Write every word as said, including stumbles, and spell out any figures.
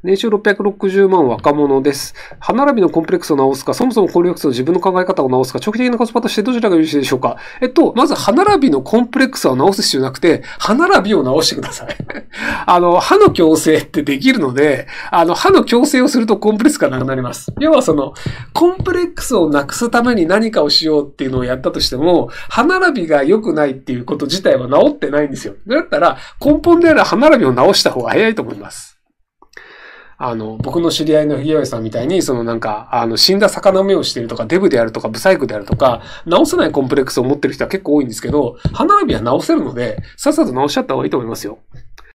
年収ろっぴゃくろくじゅうまん若者です。歯並びのコンプレックスを直すか、そもそもコンプレックスの自分の考え方を直すか、長期的なコスパとしてどちらが優秀でしょうか。えっと、まず歯並びのコンプレックスを直す必要なくて、歯並びを直してください。あの、歯の矯正ってできるので、あの、歯の矯正をするとコンプレックスがなくなります。要はその、コンプレックスをなくすために何かをしようっていうのをやったとしても、歯並びが良くないっていうこと自体は治ってないんですよ。だったら、根本である歯並びを直した方が早いと思います。あの、僕の知り合いのひげおやさんみたいに、そのなんか、あの、死んだ魚目をしているとか、デブであるとか、ブサイクであるとか、直せないコンプレックスを持ってる人は結構多いんですけど、歯並びは直せるので、さっさと直しちゃった方がいいと思いますよ。